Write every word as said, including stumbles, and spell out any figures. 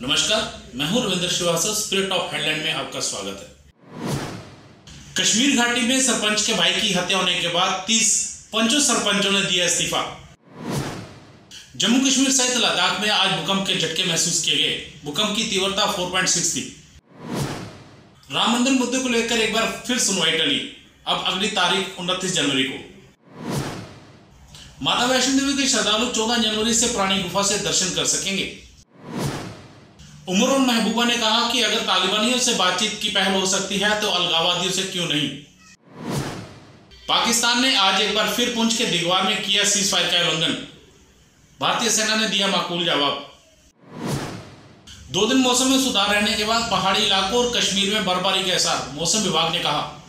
नमस्कार, मैं हूं Ravindra Shrivastava. Spirit of headland में आपका स्वागत है। कश्मीर घाटी में सरपंच के भाई की हत्या होने के बाद तीस पंचों सरपंचों ने दिया इस्तीफा। जम्मू कश्मीर सहित लद्दाख में आज भूकंप के झटके महसूस किए गए। भूकंप की तीव्रता चार पॉइंट छह थी। राम मंदिर मुद्दे को लेकर एक बार फिर सुनवाई टली। अब अगली तारीख उनतीस जनवरी को। माता वैष्णो देवी के श्रद्धालु चौदह जनवरी से प्राणी गुफा से दर्शन कर सकेंगे। उमर और महबूबा ने कहा कि अगर तालिबानियों से बातचीत की पहल हो सकती है तो अलगाववादियों से क्यों नहीं। पाकिस्तान ने आज एक बार फिर पुंछ के दिगवार में किया सीज फायर का उल्लंघन। भारतीय सेना ने दिया माकूल जवाब। दो दिन मौसम में सुधार रहने के बाद पहाड़ी इलाकों और कश्मीर में बर्फबारी के आसार, मौसम विभाग ने कहा।